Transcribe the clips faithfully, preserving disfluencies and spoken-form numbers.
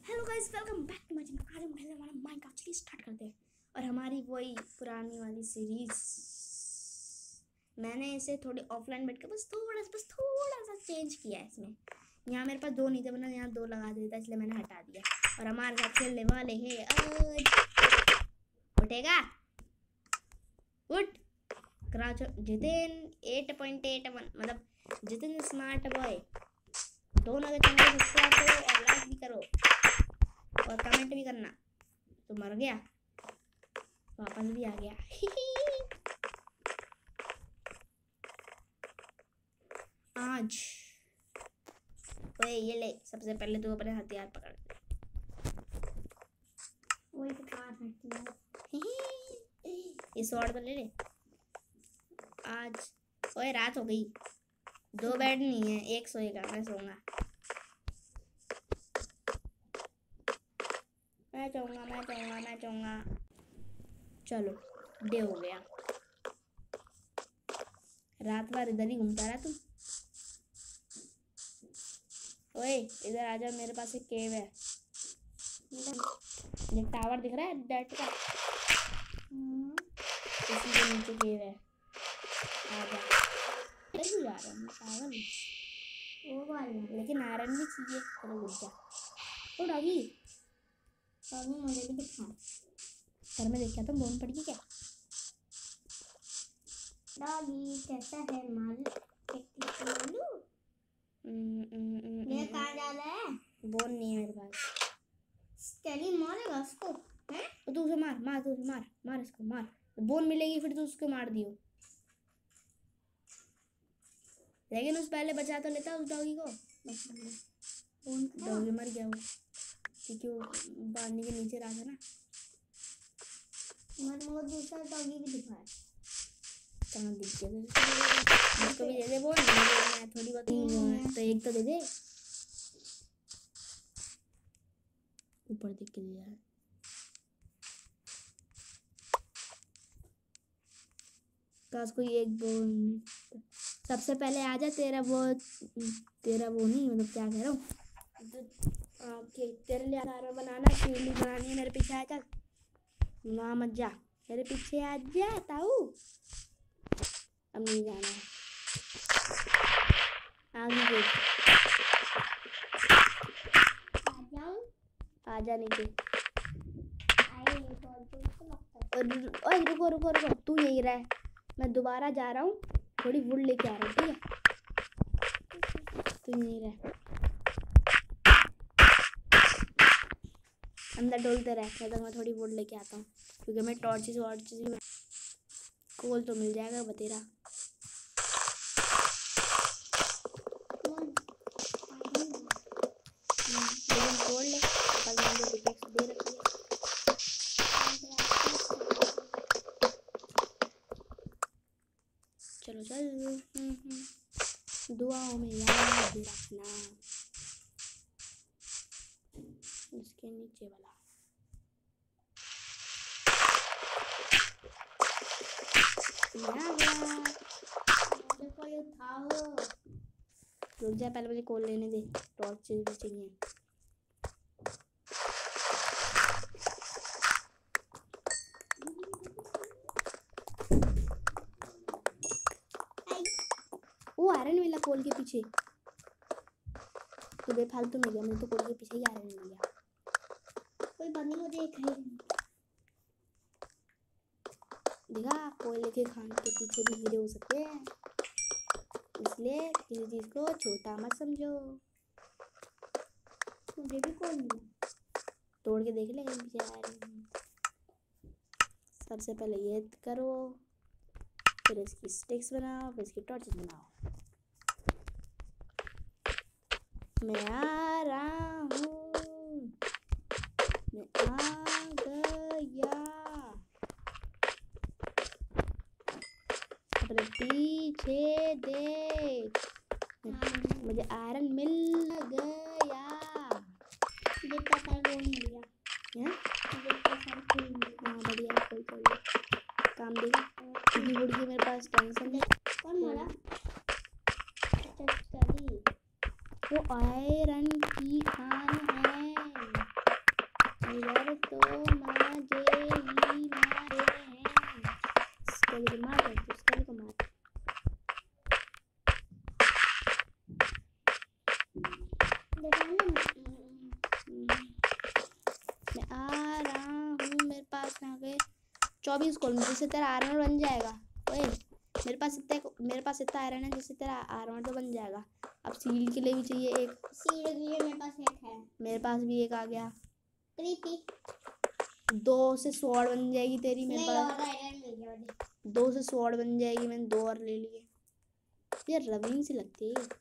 Hello guys, welcome back to my channel. आज हम खेलने वाले माइनक्राफ्ट सीरीज स्टार्ट करते हैं और हमारी वही पुरानी वाली सीरीज। मैंने इसे थोड़ी ऑफलाइन बैठ के बस थोड़ा बस थोड़ा सा चेंज किया है इसमें। यहाँ मेरे पास दो नहीं थे, वरना यहाँ दो लगा देता, इसलिए मैंने हटा दिया। और हमारे साथ खेलने वाले हैं आज। उठेगा, उठ। Crouch Jitin eight point eight one, मतलब जितिन स्मार्ट बॉय। दोनों के चैनल को सब्सक्राइब करो और लाइक भी करो और कमेंट भी करना। तो मर गया, वापस भी आ गया। आज ओए ये ले, सबसे पहले तो अपने हथियार पकड़। वही तो कार है। ये स्वॉर्ड तो ले ले। आज ओए रात हो गई, दो बेड नहीं है, एक सोएगा, मैं सोऊंगा। मैं चाहूँगा मैं चाहूँगा मैं चाहूँगा चलो, डे हो गया। रात भर इधर ही घूमता रहा तुम। ओए इधर आजा, मेरे पास एक केव है। ये टावर दिख रहा है डेट का, इसी के नीचे केव है। आजा, इधर जा रहा हूँ मैं, पागल वो वाला। लेकिन आयरन भी चाहिए। चलो रुक जा। ओ डॉगी, डॉगी मुझे भी दिखा। घर में देखा तुम बोन पड़ी क्या? डॉगी कैसा है मालू? मालू ये कहाँ जा रहा है? बोन नहीं है मेरे पास। चलिए मारेगा उसको, हैं? तो तू उसे मार मार तू उसे मार मार इसको मार। बोन मिलेगी फिर तू उसको मार दियो। लेकिन उस पहले बचा तो लेता उस डॉगी को। डॉगी मर गया वो, क्योंकि वो पानी के नीचे रहा था ना। वो दूसरा डॉगी भी दिखा है। कहाँ दिख गया? मुझको भी दे दे बोल, मैं थोड़ी बहुत ही तो एक तो दे दे। ऊपर दिख के दिया है। काश कोई एक बोन। सबसे पहले आजा, तेरा वो तेरा वो नहीं, मतलब क्या कह रहा हूँ, तेरे लिए खाना बनाना, सीढ़ी बनानी है। मेरे पीछे आ चल, वहाँ मत जा, मेरे पीछे आ जा ताऊ। अब नहीं जाना है, आगे आ जा नीचे। और रुको रुको रुको, तू यही रह, मैं दोबारा जा रहा हूँ, थोड़ी वुड लेके आ रहा हूँ, ठीक है? तू यही रह, अंदर डोलते रह, तो मैं थोड़ी वुड लेके आता हूँ, क्योंकि मैं टॉर्चेस वॉर्चेस कोल तो मिल जाएगा बतेरा। लेकिन तोड़ ले, कल मैंने डिफेक्ट दे रखी है। चलो चल, दुआओं में याद रखना। इसके नीचे वाला देखो ये था। रुक जा, पहले मुझे कोल लेने दे, टॉर्च भी चाहिए। वो आयरन मिला कोल के पीछे, तो बेफालतू में गया, मैं तो कोल के पीछे ही आयरन मिल गया। कोई बंदी को देख रही देखा, कोयले के खान के पीछे भी हीरे हो सकते हैं, इसलिए किसी चीज को छोटा मत समझो। मुझे भी कोल मिला, तोड़ के देख ले कहीं पीछे आयरन। सबसे पहले ये करो, फिर इसकी स्टिक्स बनाओ, फिर इसकी टॉर्चेस बनाओ। मैं आ रहा हूँ, मैं आ गया, अपने पीछे देख, मुझे आयरन मिल गया। जितना सारा वो मिल गया, जितना सारा फूल मिल गया। हाँ बढ़िया, कोई कोई काम देगा। इतनी गुड़ की मेरे पास टेंशन है। कौन मारा? वो आयरन की खान है। इधर तो मजे ही मारे हैं। स्केल को मार दे, तू स्केल को मार। मैं आ रहा हूँ, मेरे पास आ गए चौबीस गोल्ड, जिससे तेरा आर्मर बन जाएगा। ओए मेरे पास इतने मेरे पास इतना आयरन है जिससे तेरा आर्मर तो बन जाएगा। अब शील्ड के लिए भी चाहिए एक। शील्ड के लिए मेरे पास एक है। मेरे पास भी एक आ गया। थ्री दो से स्वॉर्ड बन जाएगी तेरी। मेरे पास और आयरन मिल गया मुझे। दो से स्वॉर्ड बन जाएगी। मैंने दो और ले लिए। ये रविंग सी लगती है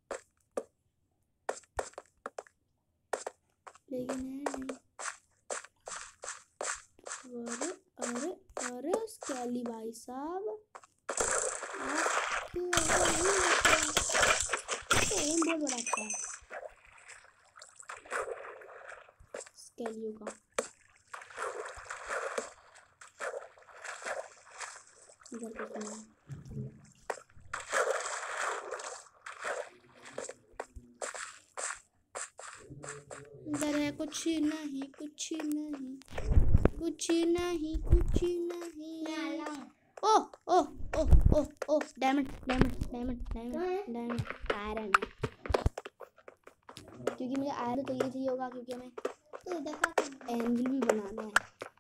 लेकिन है नहीं। अरे अरे अरे स्केली भाई साहब, आपके बहुत बड़ा था स्केलियो का। इधर कुछ नहीं। इधर है कुछ नहीं, कुछ नहीं, कुछ नहीं, कुछ नहीं। ओ ओ ओ ओ ओ diamond diamond diamond diamond diamond iron है। क्योंकि मुझे आयरन तो ये चाहिए होगा, क्योंकि हमें तो देखा एंगल भी बनाना है।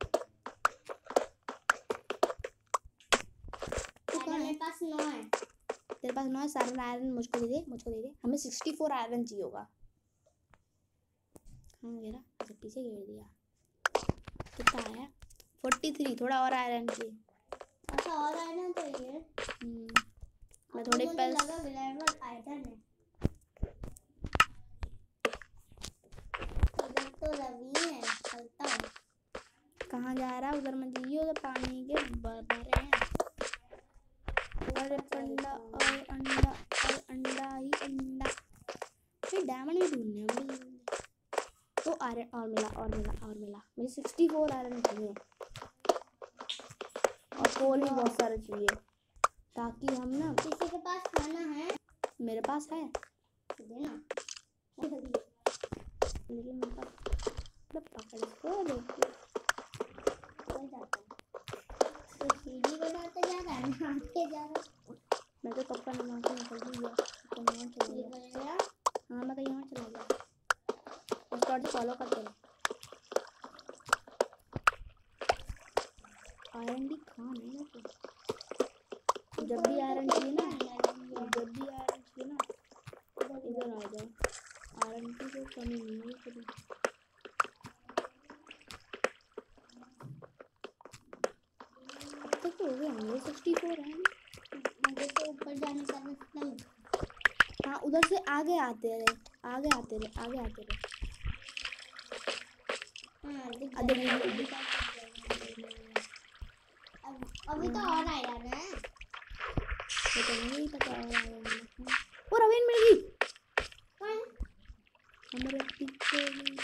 मेरे पास नौ है। तेरे पास नौ है। सारा आयरन मुझको दे दे, मुझको दे दे। हमें सिक्सटी फोर आयरन चाहिए होगा। हाँ गिरा, अच्छा पीछे गिर दिया। कितना आया? Forty three. थोड़ा और आयरन चाहिए। अच्छा और आयरन चाहिए। मैं थोड़े पैसे लगा लेवल आयरन है। इधर तो रवि है, चलता है। कहाँ जा रहा है? उधर मत जाइए, उधर पानी के भरे हैं। अरे अंडा और अंडा और अंडा ही अंडा। फिर डायमंड भी ढूंढने हैं मुझे। तो आयरन और मिला और मिला और मिला। मुझे सिक्सटी फोर आयरन चाहिए और कोल भी बहुत सारे चाहिए, ताकि हम ना। किसी के पास खाना है? मेरे पास है देना। लेकिन मेरे पास पकड़ इसको देखिए। तो सीढ़ी बनाते जा रहा है, नहाते जा रहा है। मैं तो कब का नहा के निकल भी गया। तो यहाँ चला गया। हाँ मैं तो यहाँ चला गया। उसको और फॉलो करते रहो। आयरन भी खान है ना। जब भी आयरन चाहिए ना, जब भी आयरन चाहिए ना, इधर आ जाओ। आयरन की कोई कमी नहीं है कभी। अब तक तो हो गए होंगे सिक्सटी फोर है। मुझे तो ऊपर जाने का रास्ता नहीं। हाँ उधर से आगे आते रहे, आगे आते रहे, आगे आते रहे। हाँ अदर अभी तो और आयरन है। ये तो नहीं पता है। और रवीन मिल गई। हमारे पीछे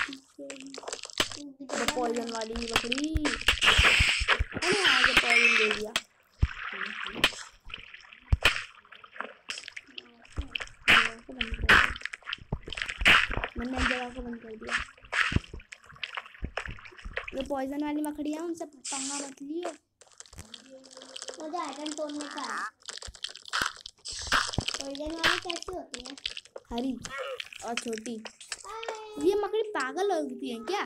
पीछे पॉइजन वाली बकरी। अरे आगे पॉइजन दे दिया। मैंने एक जगह को बंद कर दिया। वो पॉइजन वाली मकड़ियाँ, उनसे पंगा मत लियो। मुझे आयरन तोड़ने का है। पॉइजन वाली कैसी होती है? हरी और छोटी। ये मकड़ी पागल होती है क्या?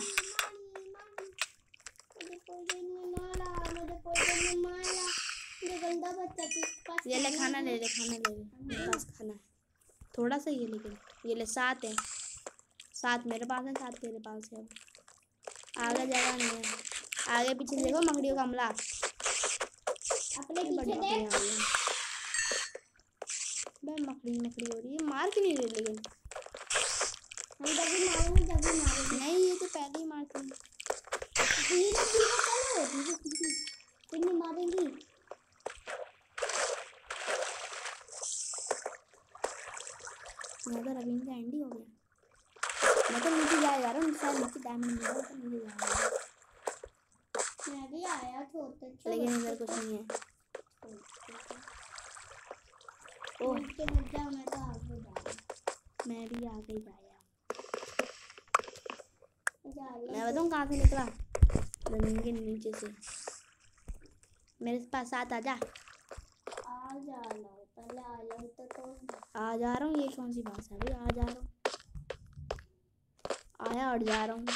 मुझे पॉइजन में मारा, मुझे पॉइजन में मारा। मुझे गंदा बच्चा के पास। ये ले खाना, ले ले खाना, ले ले। मेरे पास खाना है थोड़ा सा ही, लेकिन ये ले सात है। सात मेरे पास है, सात तेरे पास है। आगे जगह नहीं है। आगे पीछे देखो मकड़ियों का हमला। अपने पीछे देख। बे मकड़ी मकड़ी हो रही है, मार क्यों नहीं रही? लेकिन हम जब भी मारेंगे जब भी मारेंगे। नहीं ये तो पहले ही मारती है। धीरे धीरे चलो, धीरे धीरे फिर नहीं मारेंगी। मैं तो रवीन का एंड ही हो गया। मैं तो नीचे जा रहा हूँ, शायद नीचे डायमंड मिला तो नीचे जा रहा हूँ। मैं भी आया छोटे छोटे। लेकिन इधर कुछ नहीं है। ओह के मजा, मैं तो आगे जा रहा हूँ। मैं भी आगे जाया। मैं बताऊँ कहाँ से निकला? जमीन के नीचे से। मेरे पास साथ आ जा। आ जा लो पहले आ लो तो तो आ जा रहा हूँ। ये कौन सी बात है भाई? आ जा रहा हूँ। आया और जा रहा हूँ।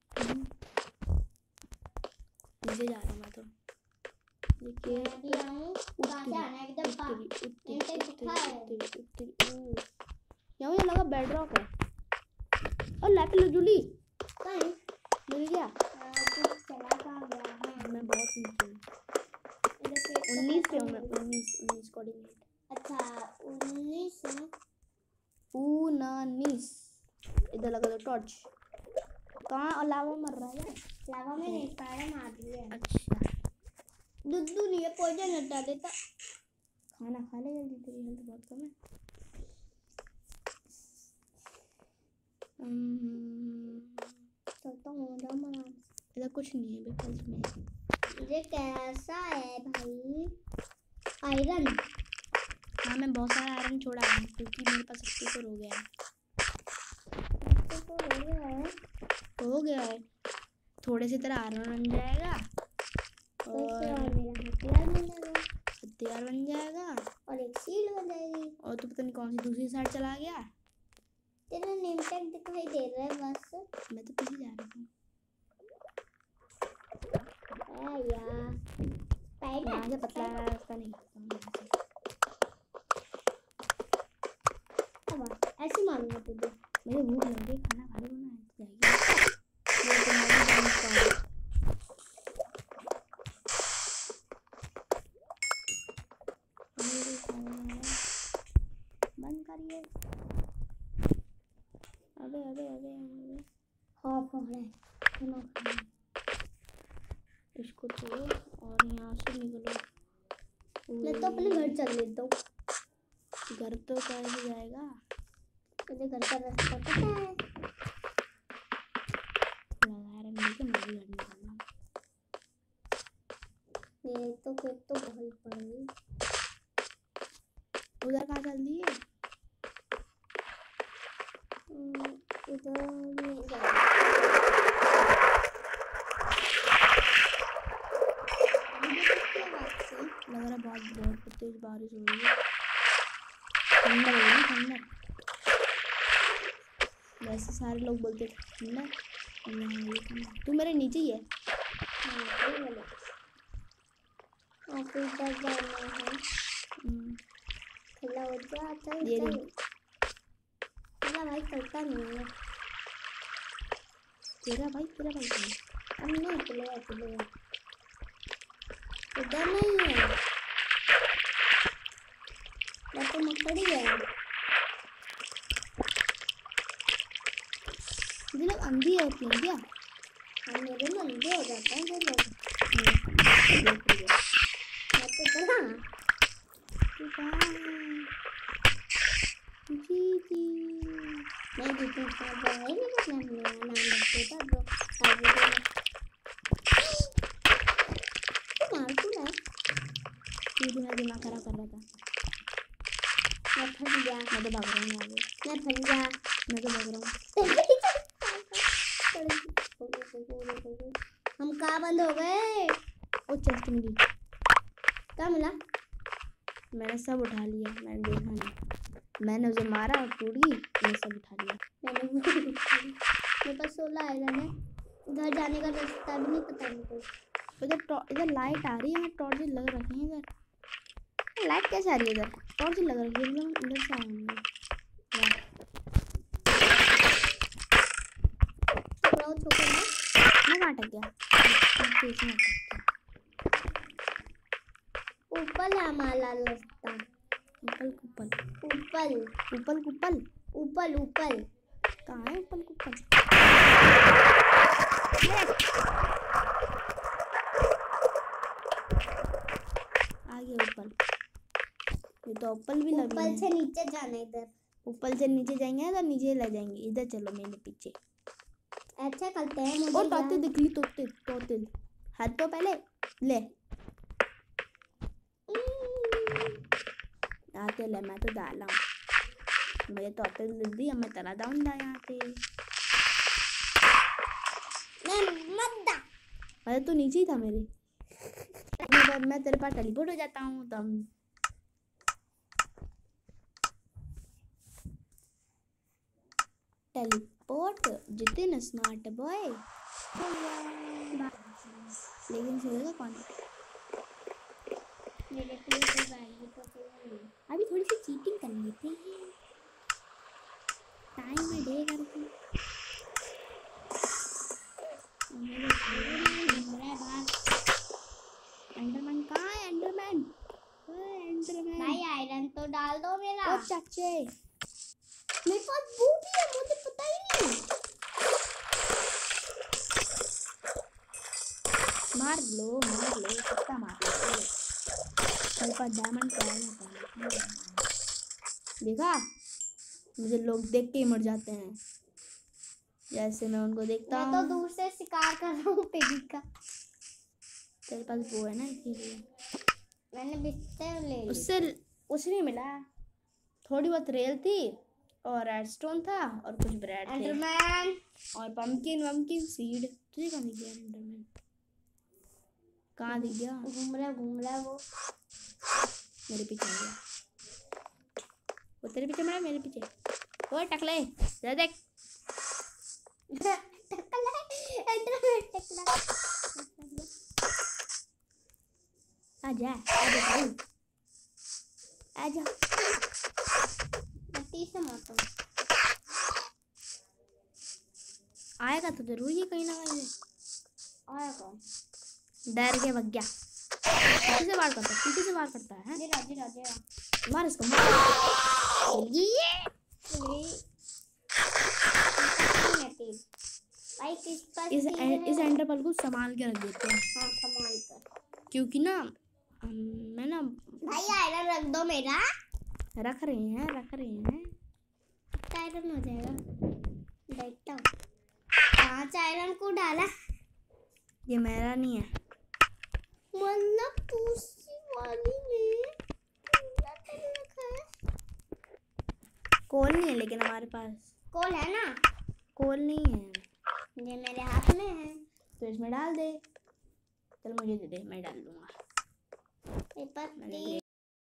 नीचे जा रहा हूँ मैं तो। देखिए मैं भी आऊँ। कहाँ से आना है? एकदम पास। मैंने दिखा है। यहाँ मुझे लगा बेड रॉक है। और लैप लजुली कहाँ है? मिल गया। कुछ चला कहाँ गया है? मैं बहुत नीचे हूँ। इधर पे तो उन्नीस पे कैसे हूँ मैं। मिल- उन्नीस उन्नीस कोऑर्डिनेट। अच्छा उन्नीस है। उन्नीस। इधर लगा दो टॉर्च। कहाँ? अलावा मर रहा है। लावा में नहीं पाया मार दिया है। अच्छा दूध नहीं है पॉइजन हटा देता। खाना खा ले जल्दी, तेरी हेल्थ बहुत कम है। हम्म, चलता हूँ राम। इधर कुछ नहीं है विकल्प में। ये कैसा है भाई? आयरन। हाँ मैं बहुत सारा आयरन छोड़ा है क्योंकि मेरे पास स्पीकर हो गया है। तो हो गया है। हो गया है। थोड़े से तरह आयरन बन जाएगा और और मेरा हथियार बन जाएगा हथियार बन जाएगा और एक शील्ड बन जाएगी। और तो पता नहीं कौन सी दूसरी साइड चला गया। तेरा नेम टैग दिखाई दे रहा है बस। मैं तो पीछे जा रहा हूँ। ए यार स्पाइडर यहाँ से पतला रास्ता नहीं। अब ऐसे मारूंगा तुझे। मुझे भूख लग गई, खाना खा लो ना जाएगी। ये तुम्हारी जान का बंद करिए। अबे अबे अबे अबे हाँ है खाना खाना। इसको तोड़ो और यहाँ से निकलो। मैं तो अपने घर चल लेता हूँ। घर तो कैसे जाएगा? मुझे घर का रास्ता पता है। लगा रहा नहीं तो मैं भी घर निकलना। ये तो फिर तो बहुत पड़ी। उधर कहाँ चल दिए? इधर नहीं जा लग रहा बहुत बहुत तेज बारिश हो रही है। ठंडा हो रही है ठंडा। वैसे सारे लोग बोलते ठंडा ठंडा। तू मेरे नीचे ही है। आप इधर जाना है। खिला हो जा चल ये चल। खिला भाई चलता नहीं है। तेरा भाई तेरा भाई कौन? अब नहीं चलेगा चलेगा। इधर नहीं है। मैं तो मकड़ी है। मुझे लोग अंधी होती है क्या? हम मेरे में अंधे हो जाते हैं जो लोग। देख रही है। मैं तो चला। तू कहाँ है? जी जी मैं जितने साल बड़ा है मेरा नाम मेरा नाम रखते था जो आगे जो मार तू ना तू भी मेरा दिमाग खराब कर रहा था। मैं फंस गया। मैं तो भाग रहा हूँ आगे। मैं फंस गया। मैं तो भाग रहा हूँ। हम कहाँ बंद हो गए? ओ चेस्ट मिली। क्या मिला? मैंने सब उठा लिया। मैंने देखा नहीं। मैंने उसे मारा और टूट गई। मैंने सब उठा लिया। मैंने मेरे पास सोलह आयरन है। घर जाने का रास्ता भी नहीं पता मुझे। इधर इधर लाइट आ रही है। टॉर्च लग रखी है इधर। लाइट कैसे आ रही है इधर? टॉर्च लग रही है एकदम। इधर से आऊंगी। छोकरा छोकरा मैं कहाँ अटक गया? इसमें अटक गया। ऊपर है हमारा रास्ता। ऊपर कुपल ऊपर ऊपर कुपल ऊपर ऊपर कहाँ है? ऊपर कुपल आ गया ऊपर। ये तो ऊपर भी लगी है। ऊपर से नीचे जाना इधर। ऊपर से नीचे जाएंगे तो नीचे ले जाएंगे। इधर चलो मेरे पीछे। अच्छा करते हैं मुझे। और तोते दिख ली। तोते तोते हाथ तो पहले ले आते ले। मैं तो डाला हूँ। मुझे तोते दिख दी। मैं तला दाऊंगा यहाँ पे। मद्दा। अरे तो नीचे ही था मेरे। मैं, मैं तेरे पास टेलीपोर्ट हो जाता हूँ तो हम टेलीपोर्ट जितिन स्मार्ट बॉय। लेकिन सोएगा कौन? मेरे पे तो वैल्यू तो नहीं। अभी थोड़ी सी चीटिंग कर लेते हैं टाइम में डे करके। एंडरमैन कहाँ है? एंडरमैन एंडरमैन भाई आयरन तो डाल दो मेरा। ओ चाचे मेरे पास वो भी है, मुझे पता ही नहीं। मार लो मार लो कितना मार लो। मेरे पास डायमंड का है। देखा मुझे लोग देख के ही मर जाते हैं जैसे मैं उनको देखता हूँ। मैं तो दूर से शिकार कर रहा हूँ पिगी का। तेरे पास वो है ना इसीलिए। मैंने बिस्तर ले ली। उससे कुछ नहीं मिला। थोड़ी बहुत रेल थी और रेडस्टोन था और कुछ ब्रेड थे एंडरमैन और पंपकिन वम्पकिन सीड। तुझे कहाँ दिख गया एंडरमैन? कहाँ दिख गया? घूम रहा घूम रहा वो मेरे पीछे आ गया। वो तेरे पीछे मरा मेरे पीछे। ओ टकले जरा देख। टकला एंडरमैन टकला। आजा आजा भाई आजा। मट्टी से मारता हूँ। आएगा तो जरूर ये कहीं ना कहीं से। आया कौन? डर के भग गया। पीछे से वार करता है पीछे से वार करता है। जीरा जीरा जीरा मार इसको मार। ये भाई किस पास इस तीर है? इस एंडरपल को संभाल के रख देते हैं हाँ संभाल कर। क्योंकि ना मैं ना भाई आयरन रख दो मेरा। रख रहे हैं रख रहे हैं। आयरन हो जाएगा। देखता हूँ पांच आयरन को डाला। ये मेरा नहीं है मतलब दूसरी वाली में पूरा कर रखा है। कोल नहीं है लेकिन हमारे पास कोल है ना? कोल नहीं है। ये मेरे हाथ में है तो इसमें डाल दे। चल मुझे दे दे मैं डाल लूंगा। मेरे पास मैंने तीन।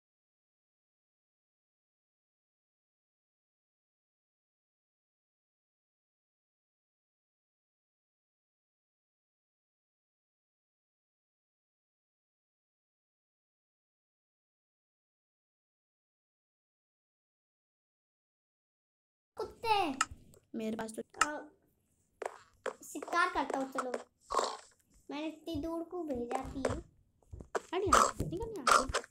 कुत्ते मेरे पास तो शिकार करता हूँ। चलो मैंने इतनी दूर को भेजा थी। हट यहाँ निकल यहाँ से।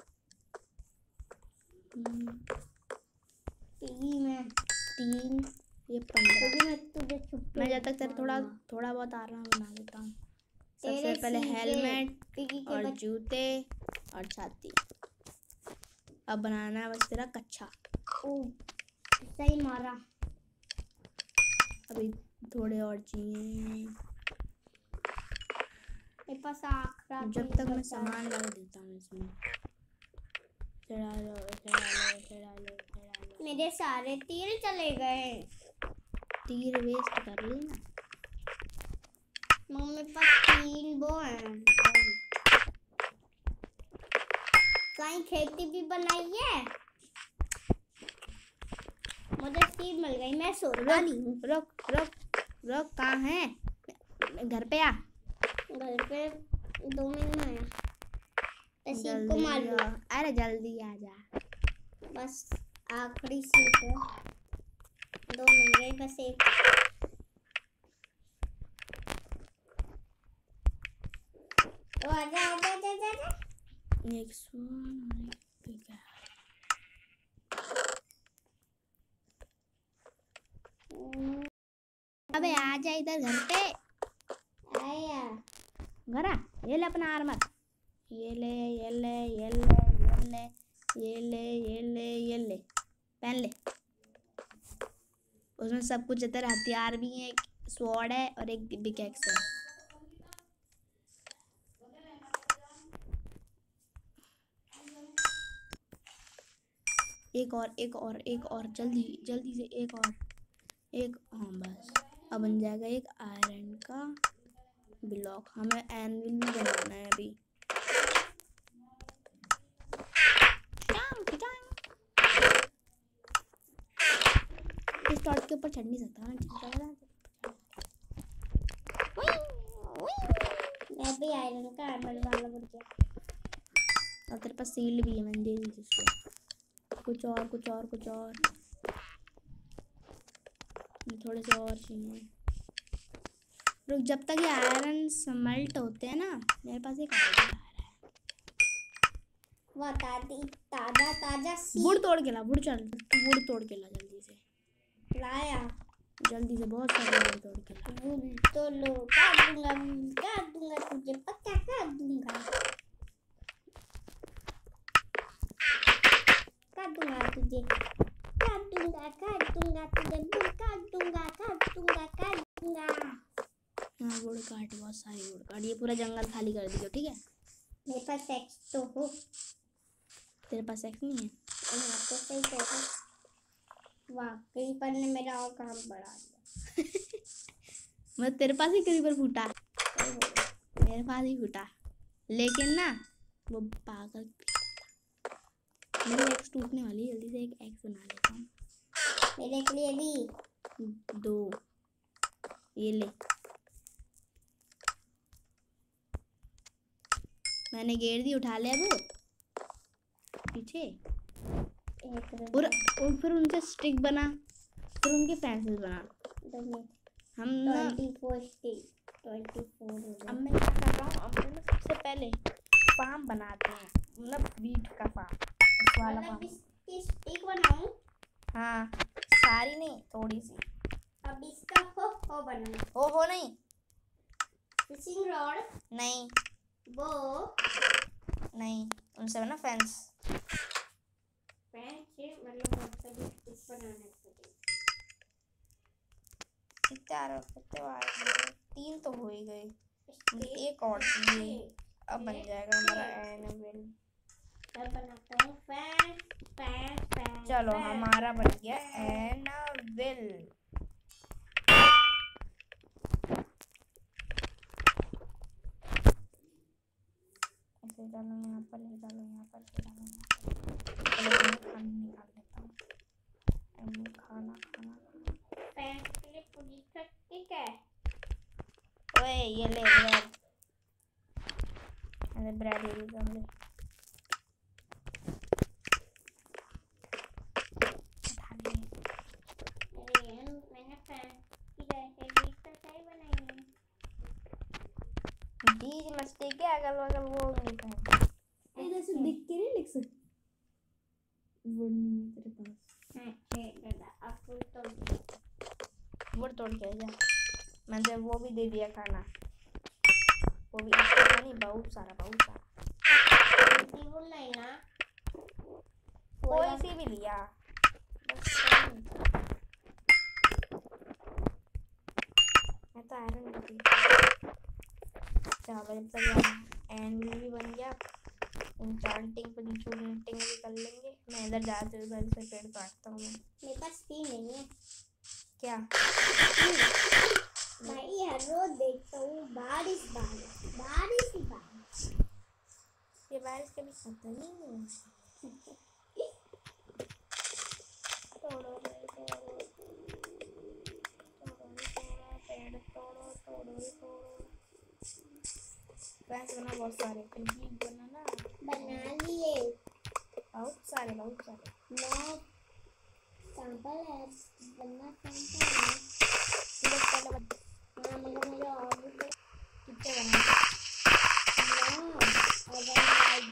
पिगी में तीन ये पंद्रह। पिगी में तुझे छुप मैं जब तक तेरे थोड़ा थोड़ा बहुत आराम बना देता हूँ। सबसे पहले हेलमेट और जूते और छाती। अब बनाना है बस तेरा कच्चा। ओ सही मारा। अभी थोड़े और चाहिए। मेरे पास आखरा जब तक मैं सामान डाल देता हूँ इसमें। चढ़ा लो चढ़ा लो चढ़ा लो चढ़ा लो। मेरे सारे तीर चले गए। तीर वेस्ट कर लेना। मम्मी पास तीन वो हैं। कहीं खेती भी बनाई है। मुझे सीट मिल गई। मैं सोता नहीं हूँ। रुक रुक रुक कहाँ है? घर पे आ। घर पे दो मिनट में आया। तसीब को मार लो। अरे जल्दी आ जा। बस आखिरी सीट है। दो मिल गए बस एक। तो आजा आजा आजा आजा। नेक्स्ट वन अबे आ जा इधर घर पे। आया घर आ। ये ले अपना आर्मर। ये ले ये ले ये ले ये ले ये ले ये ले ये ले पहन ले। उसमें सब कुछ है। तेरा हथियार भी है। एक स्वॉर्ड है और एक पिकैक्स है। एक और एक और एक और जल्दी जल्दी से एक और एक। हाँ बस अब बन जाएगा एक आयरन का ब्लॉक हमें एनविल भी बनाना है अभी। इस टॉर्च के ऊपर चढ़ नहीं सकता ना। मैं भी आयरन का आर्मर वाला बन गया। और तेरे पास सील्ड भी है, मैंने दे दी उसको। कुछ और कुछ और कुछ और थोड़े से और चाहिए। रुक, जब तक ये आयरन स्मेल्ट होते हैं ना, मेरे पास एक आइडिया आ रहा है। वाह ताजी ताजा ताजा वुड तोड़ के ला। वुड चल वुड तोड़ के ला जल्दी से। लाया जल्दी से बहुत सारे वुड तोड़ के ला। वुड तो लो, काट दूंगा काट दूंगा तुझे, पक्का काट दूंगा काट दूंगा तुझे काट दूंगा काट दूंगा तुझे वुड काट दूंगा काट दूंगा काट दूंगा। हाँ वुड काट, बहुत सारी वुड काट। ये पूरा जंगल खाली कर दियो, ठीक है? मेरे पास सेक्स तो हो। तेरे पास सेक्स नहीं है? हाँ तो सही कह रहा है। वाकई पर ने मेरा और काम बढ़ा दिया। मतलब तेरे पास ही क्रीपर फूटा? मेरे पास ही फूटा, लेकिन ना वो पागल। मेरी एक्स टूटने वाली है, जल्दी से एक एक्स बना लेता हूँ। मेरे के लिए भी दो ये ले। मैंने गेर दी, उठा लिया वो पीछे। एक और, और फिर उनसे स्टिक बना, फिर उनके फेंसेस बना। हम ना अब मैं क्या कर रहा हूँ, अब मैं सबसे पहले फार्म बनाते हैं, मतलब वीट का फार्म, उस वाला फार्म। स्टिक बनाऊं? हाँ सारी नहीं, थोड़ी सी। अब इसका हो हो बनाऊं। हो हो नहीं, फिशिंग रॉड नहीं वो नहीं, उनसे बना फेंस। फेंस से मतलब मतलब स्टिक बनाने के लिए कितने आ रहे कितने आ रहे? तीन तो हो ही गए, एक और चाहिए, अब बन जाएगा हमारा एनिमल। मैं बनाता हूँ फैन फैन फैन। चलो हमारा बन गया एनिमल। ऐसे डालो यहाँ पर, ले डालो यहाँ पर, ले डालो यहाँ पर। चलो मैं खाना निकाल लेता हूँ। खाना खाना फैन के लिए पूरी ठीक है। ओए ये ले ब्रेड, अरे ब्रेड ये भी कर ले। मैंने फैन की जैसे बीच का चाय बनाई है। बीज मस्ती के अगल बगल वो नहीं फैन। इधर से दिख के नहीं लिख सकते। वो नहीं है तेरे पास? हाँ है दादा, अब फूल तोड़ वो तोड़ के जा। मैंने वो भी दे दिया खाना, वो भी अच्छा नहीं, बहुत सारा बहुत सारा। वो नहीं ना, कोई सी भी लिया बस। मैं तो आयरन भी। चलो जब तक एनविल भी बन गया, इंचांटिंग पर इंचांटिंग भी कर लेंगे। मैं इधर जाते हुए इधर से पेड़ काटता हूँ। मेरे पास तीन नहीं है क्या भाई? हर रोज देखता हूँ बारिश बारिश बारिश ही बारिश। ये बारिश कभी खत्म नहीं हुई। तोड़ो तोड़ो पेड़ तोड़ो तोड़ो तोड़ो। वैसे बना बहुत सारे कंप्लीट बना ना, बना लिए बहुत सारे बहुत सारे। मैं सैंपल है बनना सैंपल है। पहले बता हाँ मगर मुझे और भी कितने बना? ना अगर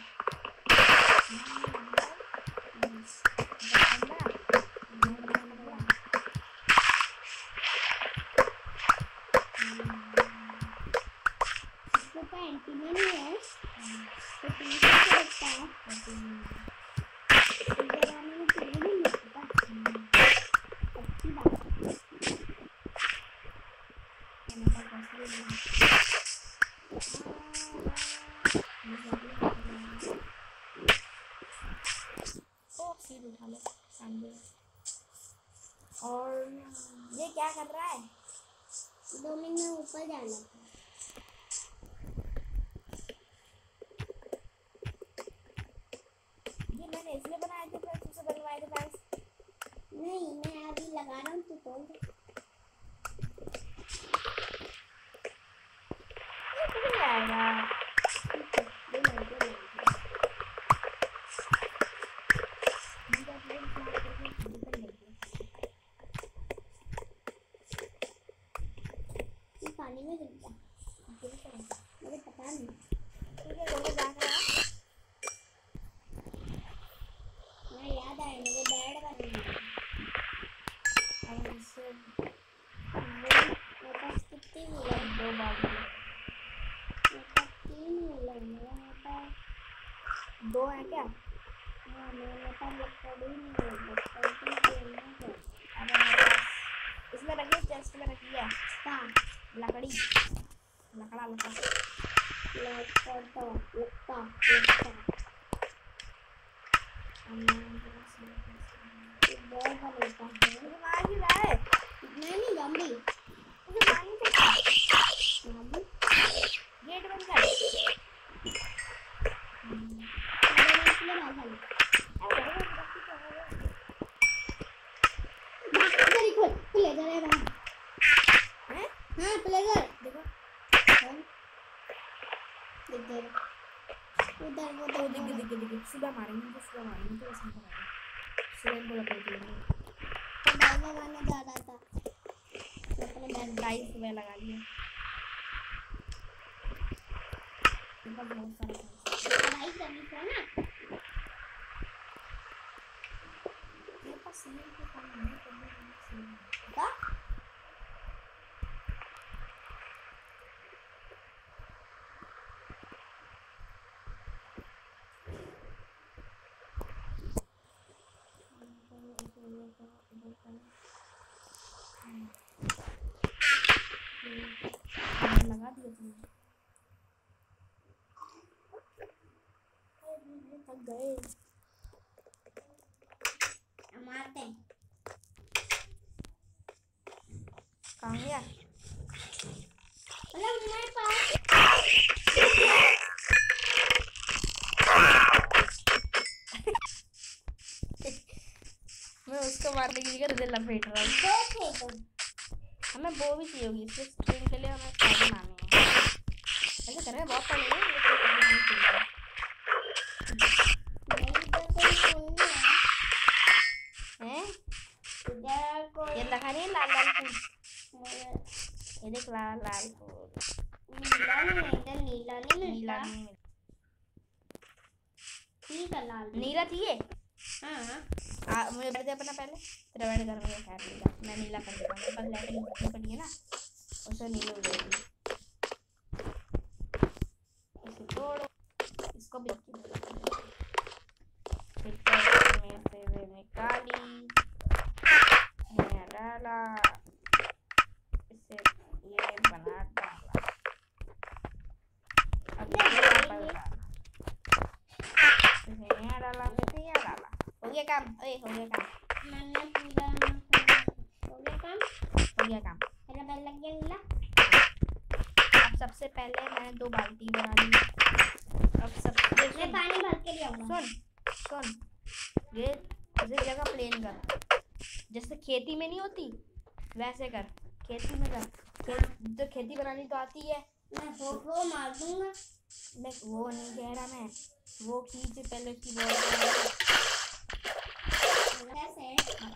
एंटीमनी है तो तीन सौ लगता है। इस जमाने में तीन नहीं मिलता। अच्छी बात है। ओ सीट उठा लो सामने। और ये क्या कर रहा है? दो मिनट में ऊपर जाना था। लगा रहा हूँ, तू खोल दे। नहीं आएगा। दे लग दे लग पानी में गिर गया, मुझे पता नहीं। ठीक है घर जाना है। मैं याद आया मुझे बेड बनाना है। अब इससे मेरे पास कितनी मिला? दो बाल्टी मेरे पास तीन मिला है मेरे पास। दो है क्या? हाँ मेरे पास लकड़ी नहीं है, लकड़ी देना है। अरे मेरे पास इसमें रखिए, चेस्ट में रखिए। हाँ लकड़ी लकड़ा लकड़ा लकड़ा लकड़ा लकड़ा बहुत बनेगा है। मार ही रहा है। नहीं नहीं जॉम्बी मुझे मार नहीं सकता। जॉम्बी गेट बंद कर। मेरे इसलिए भाग गया। इधर ही खोल, प्लेजर है वहाँ। हैं? हाँ प्लेजर देखो इधर उधर वो तो दिख दिख दिख दिख सुबह मारेंगे, तो सुबह मारेंगे, तो ऐसा करेंगे। सुबह को लकड़ी देंगे। तो डाई लगाने जा रहा था, तो अपने मैं डाई सुबह लगा लिया। इनका बहुत सारा पढ़ाई करनी है ना। मेरे पास सीमेंट के काम नहीं करने सीमेंट का लगा दिया तुमने। थक गए। मारते हैं। कहाँ गया? मतलब मेरे पास मैं उसको मारने की जगह तुझे लपेट रहा हूँ। दो थे तो हमें वो भी चाहिए होगी, इसलिए स्ट्रिंग के लिए हमें खाली बनाने हैं। ऐसे घर में बहुत पड़े हैं, लेकिन कभी नहीं चाहिए। नहीं तो कोई फूल नहीं है। हैं? इधर कोई ये लगा नहीं है लाल लाल फूल? मेरे ये देख लाल लाल फूल। नीला नहीं है, इधर नीला नहीं नीला मिलता। नहीं, ठीक है लाल नीला चाहिए। हाँ आ, मुझे बैठ दे अपना पहले, तेरा बैठ घर में खैर नीला, मैं नीला कर देता हूँ। मेरे पास लाइटिंग बत्ती पड़ी है ना, उसे नीले हो जाएगी। इसे तोड़ो, इसको भी फिर में से वे निकाली, धनिया डाला, इसे ये बना डाला। अब ये वापस डाला, इसे यहाँ डाला, फिर यहाँ डाला। हो गया काम। ए हो गया काम। मैंने पूरा हो गया काम। हो गया काम। मेरा बैल लग गया नीला। अब सबसे पहले मैंने दो बाल्टी बना ली। अब सबसे मैं पानी भर के ले आऊंगा। सुन सुन, ये इसे जगह प्लेन कर, जैसे खेती में नहीं होती वैसे कर। खेती में कर, खेत तो खेती बनानी तो आती है। मैं वो वो मार दूंगा। मैं वो नहीं कह रहा, मैं वो खींच पहले उसकी बॉल। कैसे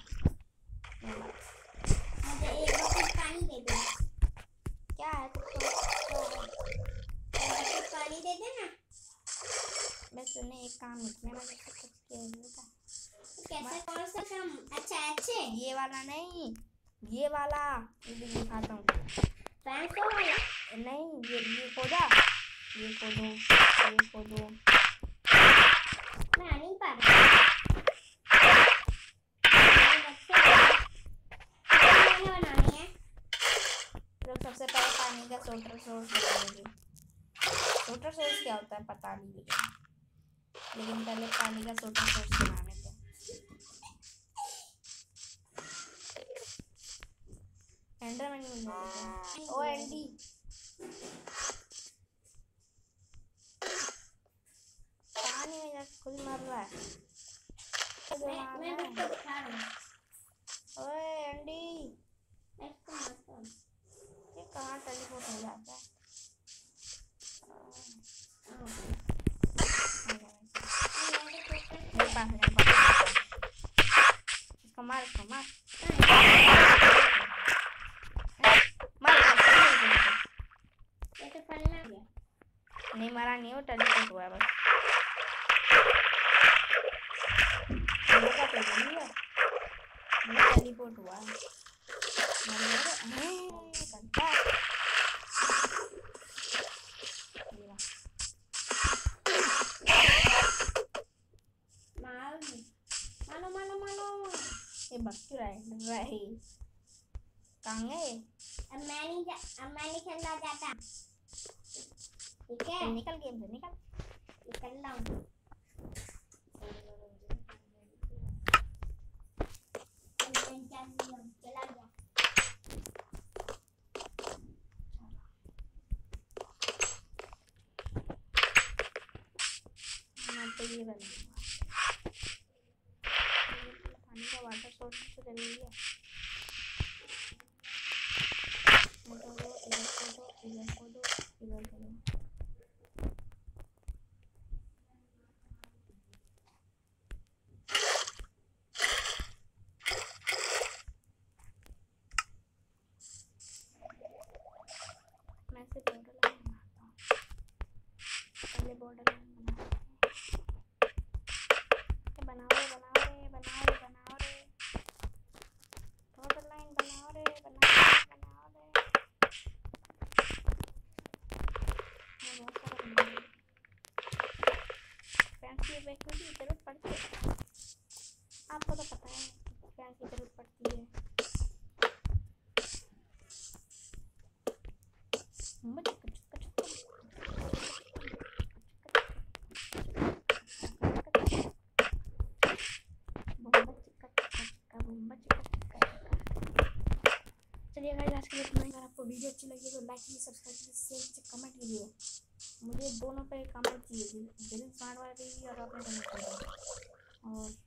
मुझे एक बकेट पानी दे दे। क्या है तो एक बकेट पानी दे देना। मैं सुने एक काम निकले मैं कुछ कहने का। कैसे कौन सा काम? अच्छा अच्छे ये वाला नहीं, ये वाला ये भी दिखाता हूँ। फैन तो वाला नहीं, ये ये खोदा, ये खोदो, ये खोदो। मैं नहीं पा रहा। बनानी है तो सबसे पहले पानी का सोल्टर सोर्स बनाएंगे। सोल्टर सोर्स क्या होता है पता नहीं, लेकिन लेकिन पहले पानी का सोल्टर सोर्स बनाने थे। एंडरमैन मिल जाएगा। ओ एंडी, पानी में जाके खुद मर रहा है। मैं मैं बिल्कुल खा रहा हूँ। ओए अंडी, इसको मारता हूँ। ये कहाँ टेलीपोर्ट हो जाता है? आओ। मेरे पास है, मेरे पास है। इसको मार, इसको मार मार ये तो फलना गया। नहीं मारा नहीं, वो टेलीपोर्ट हुआ है बस। मेरा तो नहीं है, मेरा टेलीपोर्ट हुआ है। करता मानो मानो मानो। ये बस क्यों रहा है रही कहाँ है? अब मैं नहीं जा, अब मैं नहीं खेलना चाहता। ठीक है निकल गेम से निकल। निकल रहा हूँ। चला गया। मैं तो ये बनाऊंगा। पानी का वाटर सोर्स तो जरूरी है। इधर को दो, इधर को दो, इधर को दो। मैं से बॉर्डर लाइन बनाता हूँ। पहले बॉर्डर लाइन बनाओ रे, बनाओ रे, बनाओ रे, बनाओ रे, बॉर्डर लाइन बनाओ रे, बनाओ रे, बनाओ रे। मैं बहुत सारा बनाऊंगी। फ्रेंड्स की बैक में भी जरूरत पड़ती है, आपको तो पता है फ्रेंड्स की जरूरत पड़ती है। चलिए गाइस, आज के लिए इतना ही। अगर आपको वीडियो अच्छी लगी तो लाइक कीजिए, सब्सक्राइब कीजिए, शेयर कीजिए, कमेंट कीजिए। मुझे दोनों पे कमेंट चाहिए, दिल स्मार्ट वाले भी और अपने कमेंट और